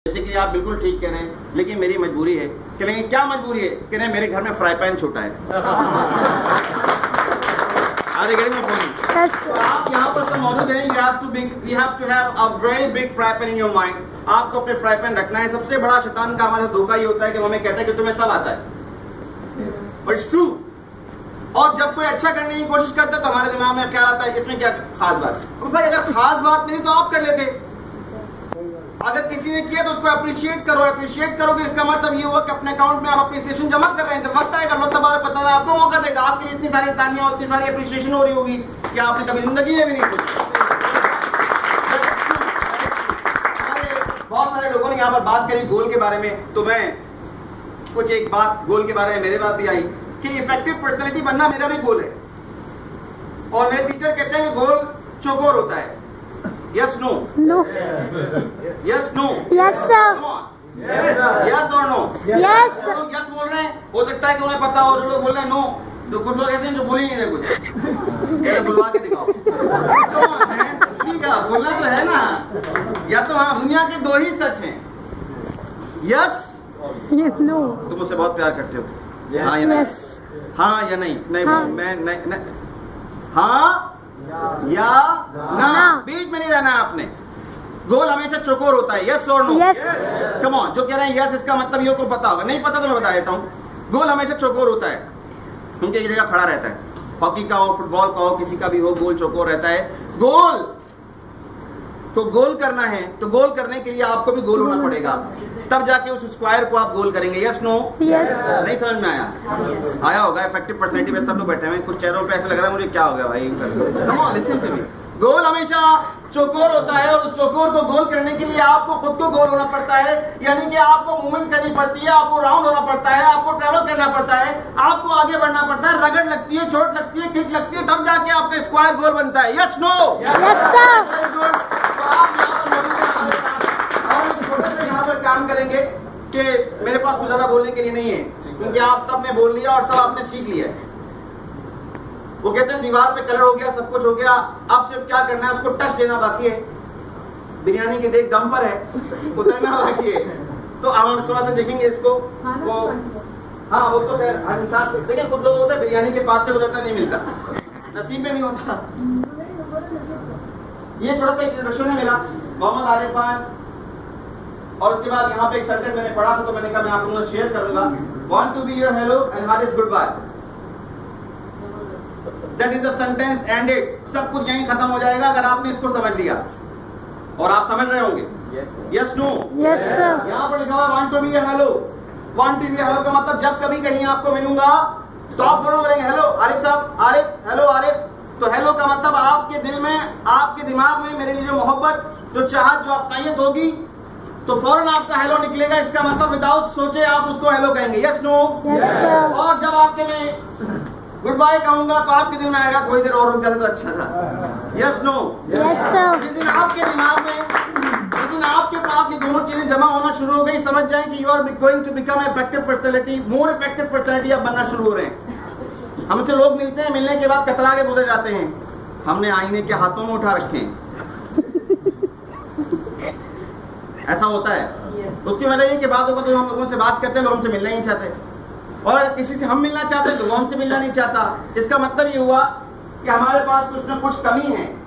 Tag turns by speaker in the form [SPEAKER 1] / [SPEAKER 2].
[SPEAKER 1] जैसे कि आप बिल्कुल ठीक कह रहे हैं, लेकिन मेरी मजबूरी है। कहेंगे क्या मजबूरी है? कह रहे हैं मेरे घर में फ्राई पैन छोटा है। अरे गड़ी में फोन तो आप यहाँ पर सब मौजूद हैं। You have to have a very big fry pan in your mind। आपको अपने फ्राई पैन रखना है। सबसे बड़ा शैतान का हमारे धोखा ये होता है कि वो हमें कहता है कि तुम्हें सब आता है, बट इट्स ट्रू। और जब कोई अच्छा करने की कोशिश करता है तो हमारे दिमाग में क्या आता है, इसमें क्या खास बात? तो भाई अगर खास बात नहीं तो आप कर लेते। अगर किसी ने किया तो उसको अप्रिशिएट करो। अप्रिशिएट करोगे इसका मतलब ये हुआ कि अपने अकाउंट में आप अप्रिसिएशन जमा कर रहे हैं। जब वक्त आएगा अल्लाह तबारक व तआला आपको मौका देगा। आपके लिए इतनी सारी तालियां, इतनी सारी अप्रिसिएशन हो रही होगी कि आपने कभी जिंदगी में भी नहीं सोचा। बहुत सारे लोगों ने यहाँ पर बात करी गोल के बारे में, तो मैं कुछ एक बात गोल के बारे में मेरे बात भी आई कि इफेक्टिव पर्सनैलिटी बनना मेरा भी गोल है। और मेरे टीचर कहते हैं कि गोल चौकोर होता है। Yes, no?
[SPEAKER 2] No.
[SPEAKER 1] Yes, no?
[SPEAKER 2] Yes, sir.
[SPEAKER 1] Come on. Yes or no?
[SPEAKER 2] Yes.
[SPEAKER 1] जो लोग yes बोल रहे हैं, हो सकता है कि उन्हें पता हो। जो लोग बोल रहे हैं नो, तो कुछ लोग ऐसे हैं जो बोल ही नहीं रहे कुछ। बुलवा के दिखाओ। ठीक है, बोलना तो है ना। या तो हाँ, दुनिया के दो ही सच हैं, यस
[SPEAKER 2] Yes, no.
[SPEAKER 1] तुम मुझसे बहुत प्यार करते हो, हाँ या नहीं? हाँ या नहीं? नहीं मैं नहीं, हाँ या ना, बीच में नहीं रहना है आपने। गोल हमेशा चौकोर होता है। यस और नो? Come on. जो कह रहे हैं यस, इसका मतलब ये को पता होगा। नहीं पता तो मैं बता देता हूँ। गोल हमेशा चौकोर होता है, क्योंकि एक जगह खड़ा रहता है। हॉकी का हो, फुटबॉल का हो, किसी का भी हो, गोल चौकोर रहता है। गोल तो गोल करना है, तो गोल करने के लिए आपको भी गोल होना पड़ेगा, तब जाके उस स्क्वायर को आप गोल करेंगे। Yes no? नहीं समझ में आया? आया होगा। इफेक्टिव पर्सनैलिटी में सब लोग बैठे हुए हैं, कुछ चेहरों पे ऐसा लग रहा है मुझे क्या हो गया भाई। Listen to me. गोल हमेशा चौकोर होता है, और उस चौकोर को गोल करने के लिए आपको खुद को गोल होना पड़ता है। यानी कि आपको मूवमेंट करनी पड़ती है, आपको राउंड होना पड़ता है, आपको ट्रेवल करना पड़ता है, आपको आगे बढ़ना पड़ता है। रगड़ लगती है, चोट लगती है, किक लगती है, तब जाके आपका स्क्वायर गोल बनता है। Yes no? Very good. तो आप यहाँ पर मौजूद हैं हमारे साथ, और हम छोटे से यहाँ पर काम करेंगे कि मेरे पास कुछ ज्यादा बोलने के लिए नहीं है, क्योंकि आप सबने बोल लिया और सब आपने सीख लिया। वो कहते हैं दीवार पे कलर हो गया, सब कुछ हो गया, अब सिर्फ क्या करना है, उसको टच देना बाकी है। बिरयानी की देख दम पर है, उतरना बाकी है। तो अब हम थोड़ा सा देखेंगे इसको। वो हाँ, वो तो खैर हर इंसान देखिए, कुछ लोग होते हैं बिरयानी के पास से गुजरता नहीं मिलता, नसीब में नहीं होता। ये छोटा सा इंट्रोडक्शन है मेरा, मोहम्मद आरिफ खान। और उसके बाद यहाँ पे एक सेंटेंस मैंने पढ़ा था, तो मैंने कहा मैं आप लोगों से शेयर करूंगा। Want to be your hello and heart is goodbye. That is the sentence ended. सब कुछ यहीं खत्म हो जाएगा अगर आपने इसको समझ लिया, और आप समझ रहे होंगे। Yes, no? Yes, sir. यहाँ पर लिखा हुआ want to be your hello. Want to be your hello का मतलब जब कभी कहीं आपको मिलूंगा तो आप फौरन बोलेंगे हेलो आरिफ साहब, आरिफ, हेलो आरिफ। तो हेलो का मतलब आपके दिल में, आपके दिमाग में मेरे लिए जो मोहब्बत, जो चाहत, जो अपनायत होगी, तो फौरन आपका हेलो निकलेगा। इसका मतलब विदाउट सोचे आप उसको हेलो कहेंगे। Yes no? और जब आपके मैं गुड बाय कहूंगा तो आपके दिल में आएगा थोड़ी देर और रुक जाता तो अच्छा था। Yes no? जिस दिन आपके दिमाग में, जिस दिन आपके पास ये दोनों चीजें जमा होना शुरू हो गई, समझ जाए कि you are going to become effective personality, more effective personality आप बनना शुरू हो रहे हैं। हमसे लोग मिलते हैं, मिलने के बाद कतरा के गुजर जाते हैं, हमने आईने के हाथों में उठा रखे हैं। ऐसा होता है। उसकी वजह ये कि बात होगा तो हम लोगों से बात करते हैं, लोग हमसे मिलना ही नहीं चाहते, और अगर किसी से हम मिलना चाहते हैं तो वो हमसे मिलना नहीं चाहता। इसका मतलब ये हुआ कि हमारे पास कुछ ना कुछ कमी है।